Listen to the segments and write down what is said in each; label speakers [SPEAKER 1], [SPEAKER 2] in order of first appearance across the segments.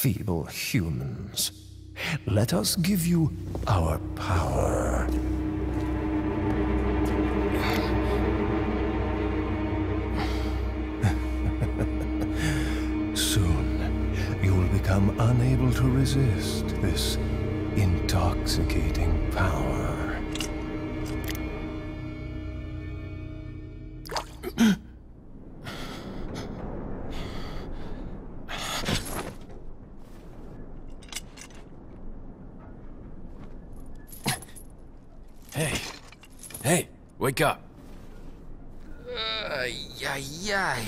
[SPEAKER 1] feeble humans. Let us give you our power. Soon, you will become unable to resist this intoxicating power.
[SPEAKER 2] Hey, wake up.
[SPEAKER 3] Yay.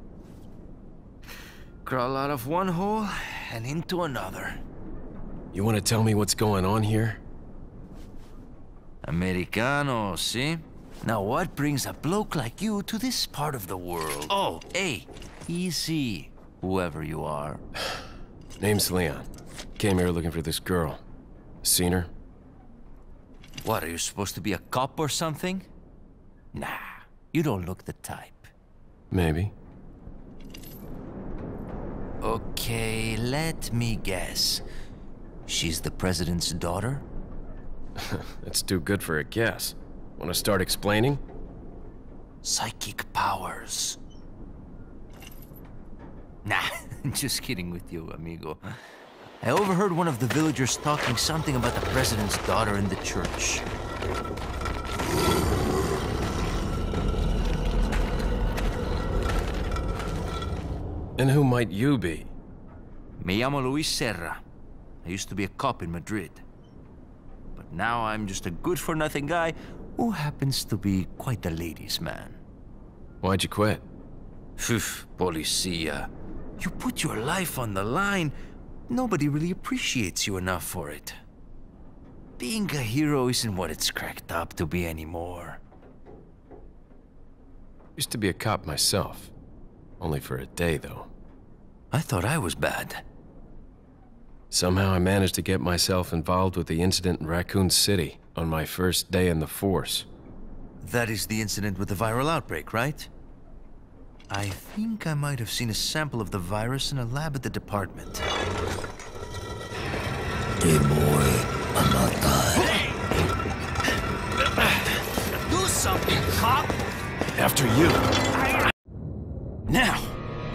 [SPEAKER 3] Crawl out of one hole and into another.
[SPEAKER 2] You want to tell me what's going on here?
[SPEAKER 3] Americano, see? Now what brings a bloke like you to this part of the world? Oh, hey, easy, whoever you are.
[SPEAKER 2] Name's Leon. Came here looking for this girl. Seen her?
[SPEAKER 3] What, are you supposed to be a cop or something? Nah, you don't look the type.
[SPEAKER 2] Maybe.
[SPEAKER 3] Okay, let me guess. She's the president's daughter?
[SPEAKER 2] That's too good for a guess. Want to start explaining?
[SPEAKER 3] Psychic powers. Nah, just kidding with you, amigo. I overheard one of the villagers talking something about the president's daughter in the church.
[SPEAKER 2] And who might you be?
[SPEAKER 3] Me llamo Luis Serra. I used to be a cop in Madrid. But now I'm just a good-for-nothing guy who happens to be quite a ladies' man.
[SPEAKER 2] Why'd you quit?
[SPEAKER 3] Phew, policia. You put your life on the line. Nobody really appreciates you enough for it. Being a hero isn't what it's cracked up to be anymore.
[SPEAKER 2] Used to be a cop myself. Only for a day, though.
[SPEAKER 3] I thought I was bad.
[SPEAKER 2] Somehow I managed to get myself involved with the incident in Raccoon City on my first day in the force.
[SPEAKER 3] That is the incident with the viral outbreak, right? I think I might have seen a sample of the virus in a lab at the department.
[SPEAKER 4] Hey boy, I'm not dying.
[SPEAKER 3] Do something, cop!
[SPEAKER 2] After you.
[SPEAKER 3] Now!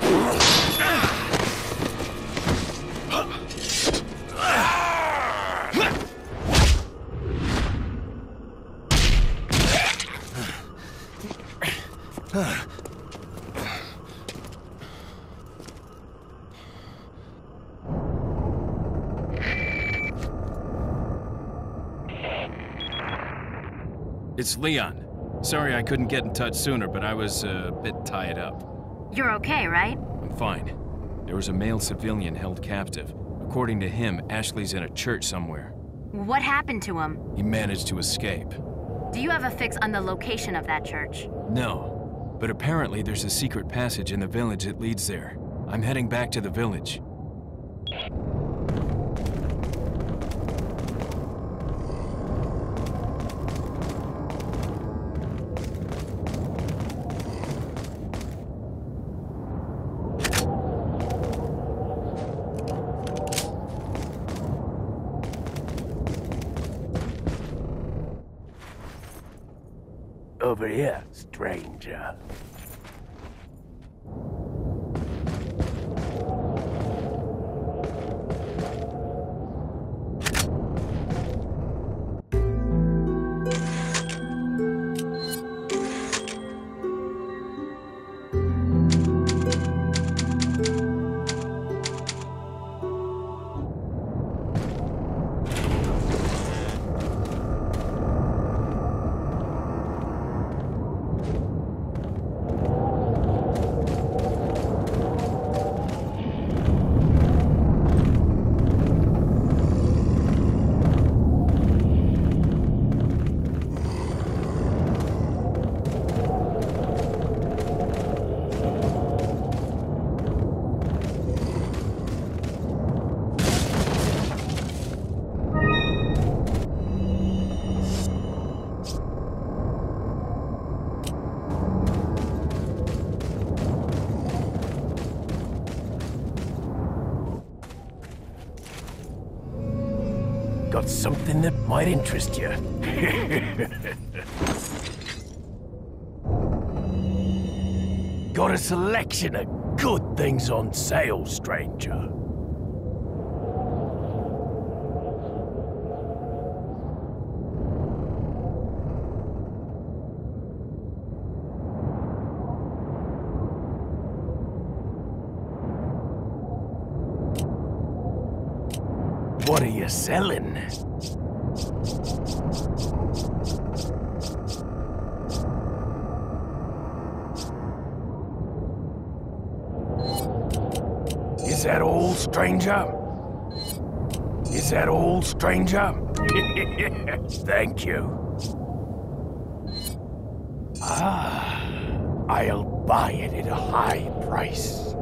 [SPEAKER 2] It's Leon. Sorry I couldn't get in touch sooner, but I was a bit tied up.
[SPEAKER 5] You're okay, right?
[SPEAKER 2] I'm fine. There was a male civilian held captive. According to him, Ashley's in a church somewhere.
[SPEAKER 5] What happened to him?
[SPEAKER 2] He managed to escape.
[SPEAKER 5] Do you have a fix on the location of that church?
[SPEAKER 2] No, but apparently there's a secret passage in the village that leads there. I'm heading back to the village.
[SPEAKER 4] Over here, stranger. got something that might interest you. Got a selection of good things on sale, stranger. What are you selling? Is that all, stranger? Is that all, stranger? Thank you. Ah, I'll buy it at a high price.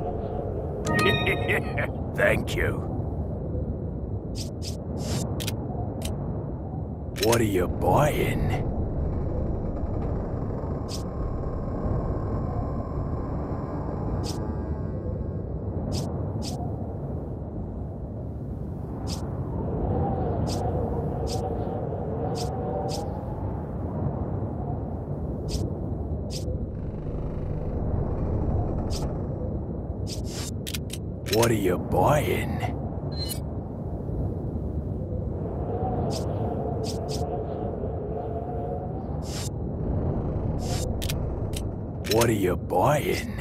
[SPEAKER 4] Thank you. What are you buying? What are you buying? What are you buying?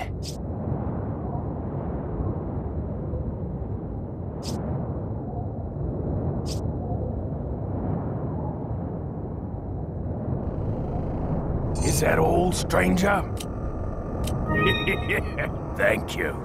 [SPEAKER 4] Is that all, stranger? Thank you.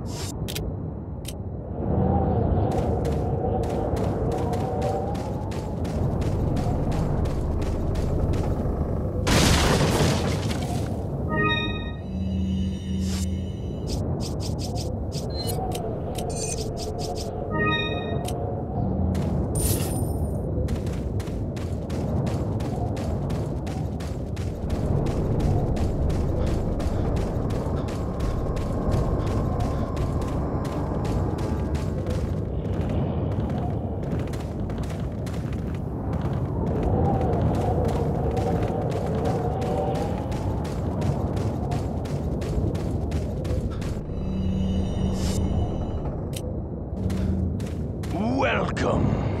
[SPEAKER 4] Welcome.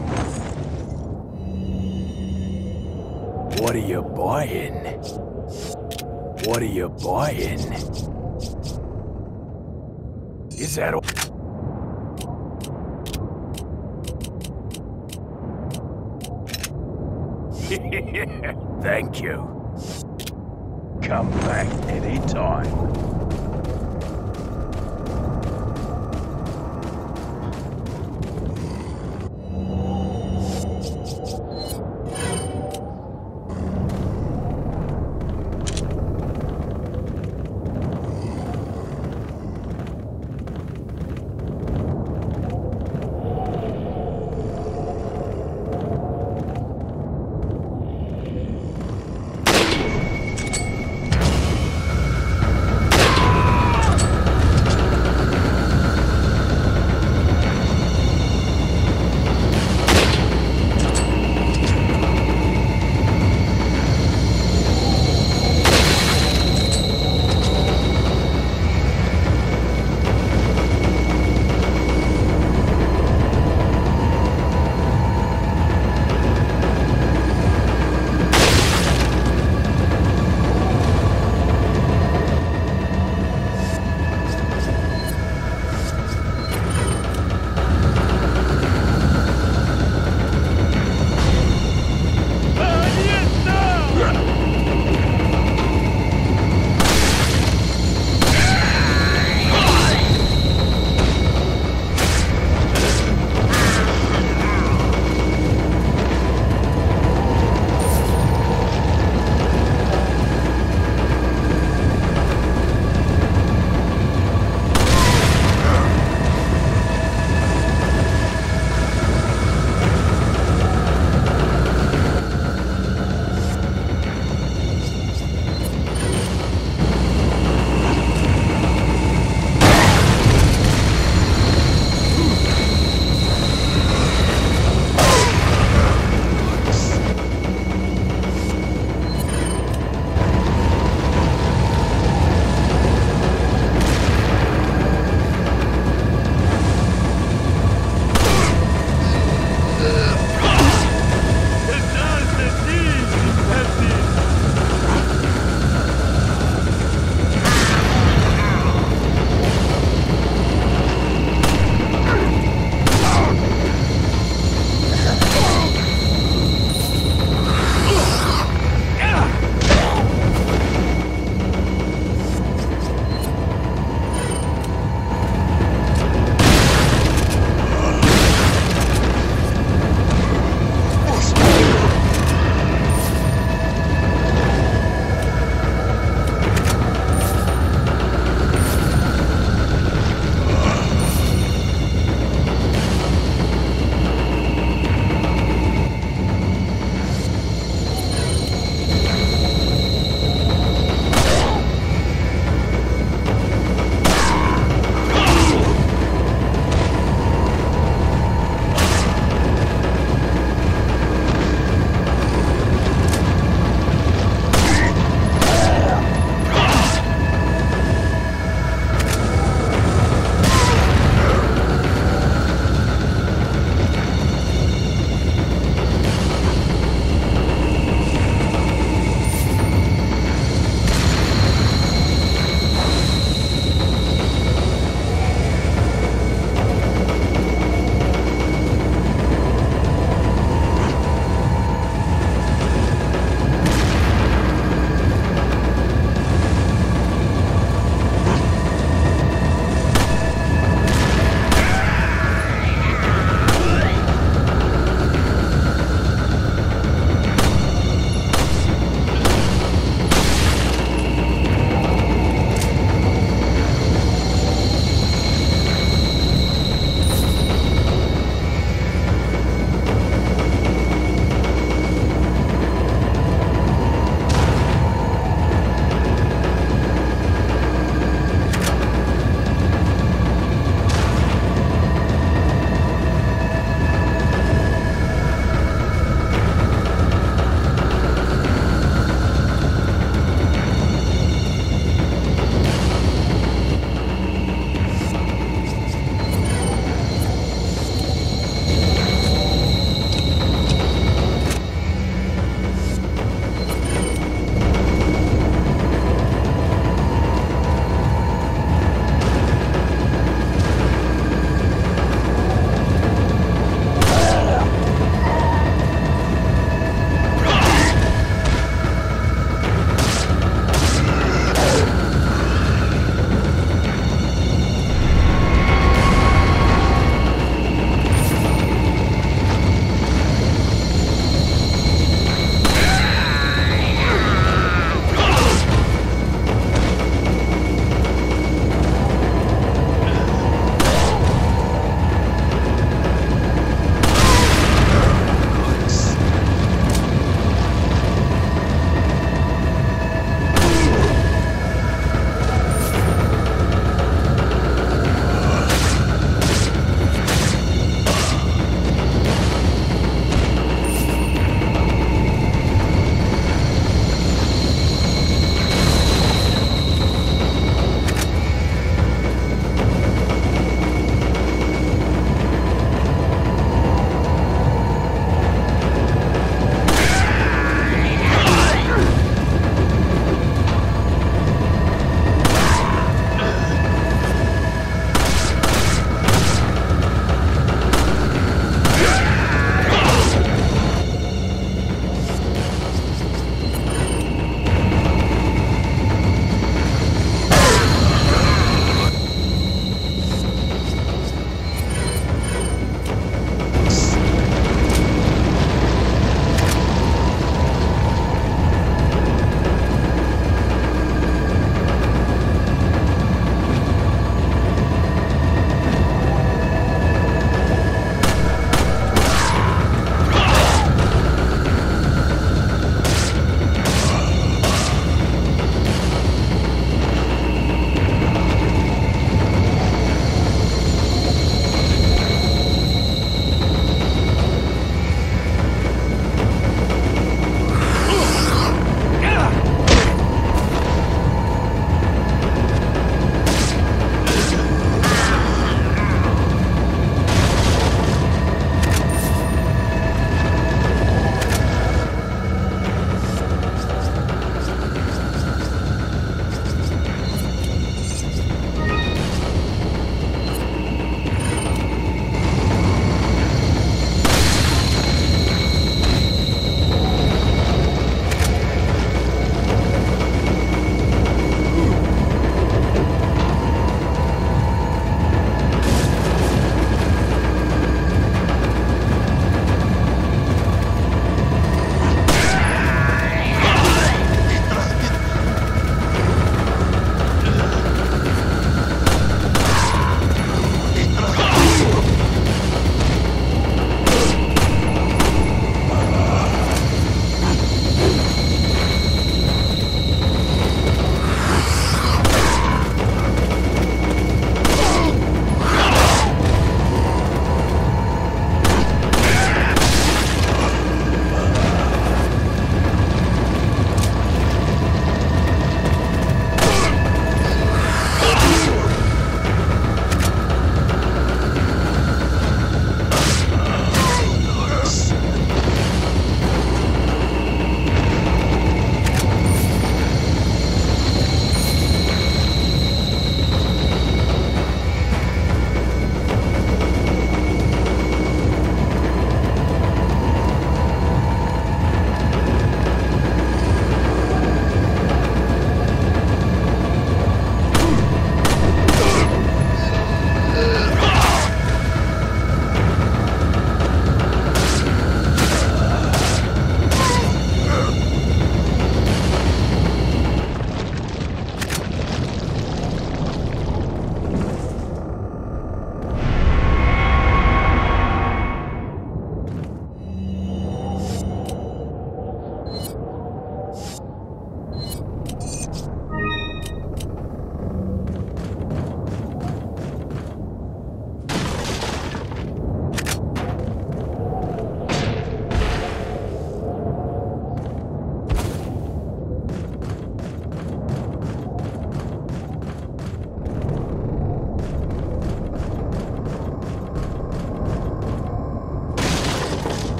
[SPEAKER 4] What are you buying? What are you buying? Is that all? Thank you. Come back anytime.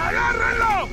[SPEAKER 4] ¡Agárrenlo!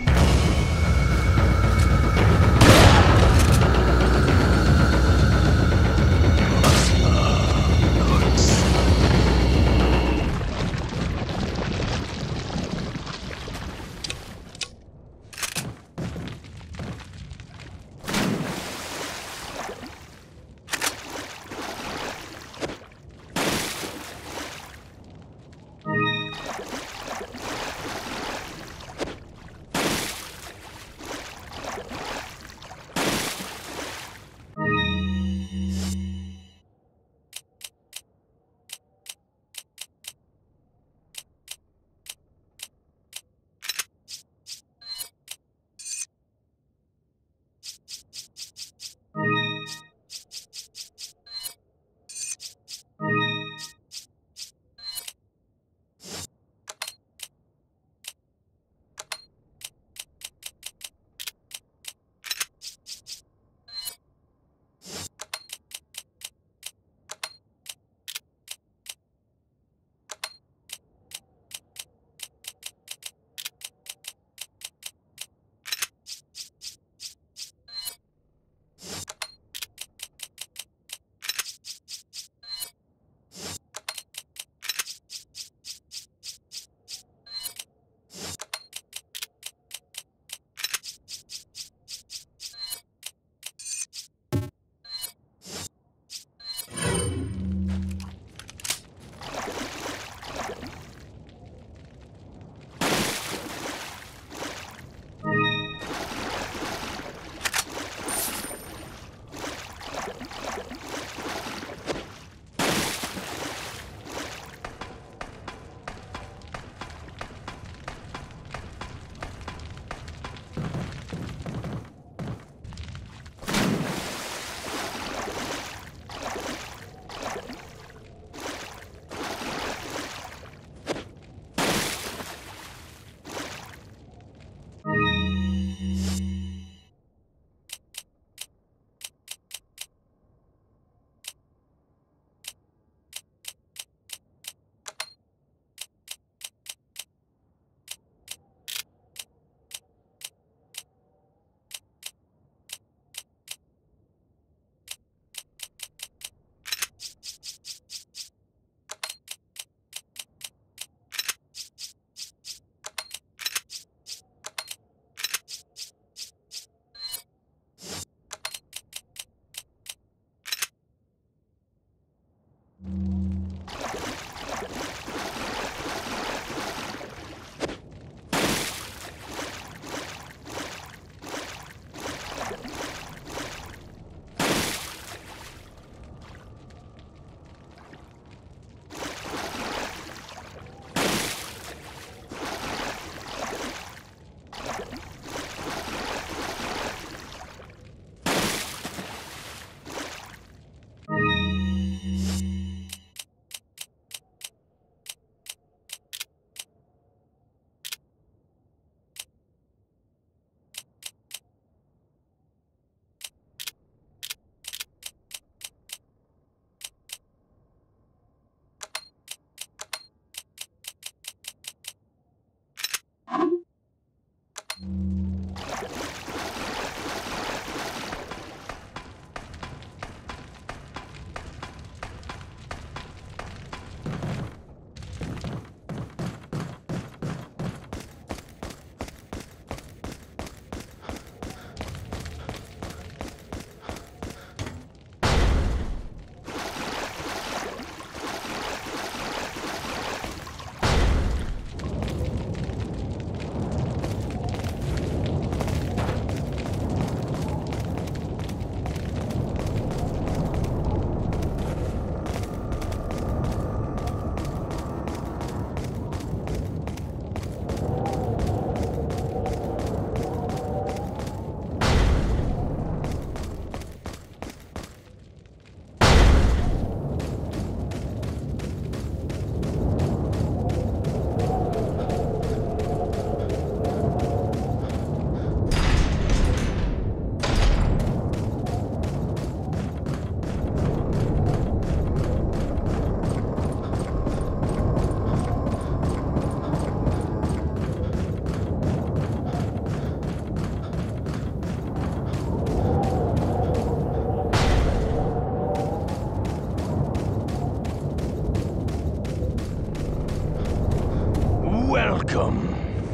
[SPEAKER 4] Welcome.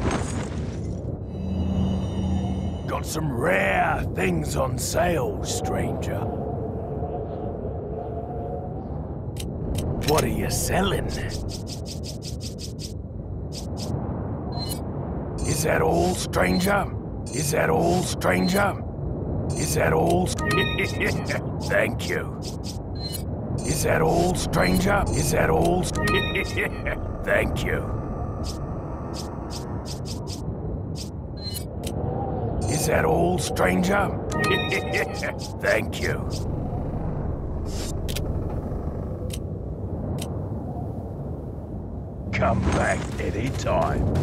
[SPEAKER 4] Got some rare things on sale, stranger. What are you selling? Is that all, stranger? Is that all, stranger? Is that all? Thank you. Is that all, stranger? Is that all? Thank you. Is that all, stranger? Thank you. Come back any time.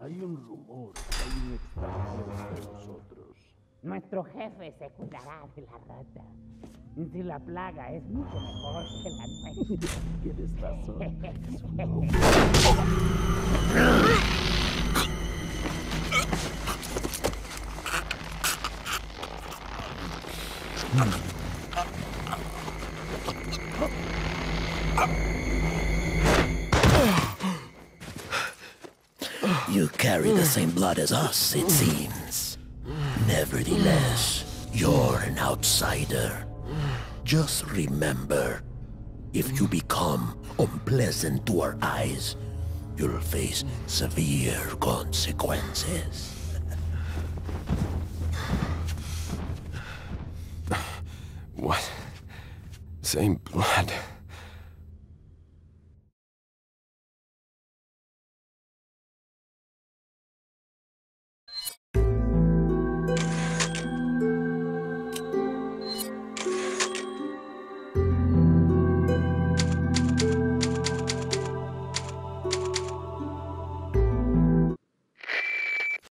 [SPEAKER 4] Hay un rumor que hay un extranjero entre nosotros.
[SPEAKER 6] Nuestro jefe se cuidará de la rata. Si la plaga es mucho mejor que la nuestra.
[SPEAKER 4] Tienes razón.
[SPEAKER 1] You carry the same blood as us, it seems. Nevertheless, you're an outsider. Just remember, if you become unpleasant to our eyes, you'll face severe consequences.
[SPEAKER 2] What? Same blood.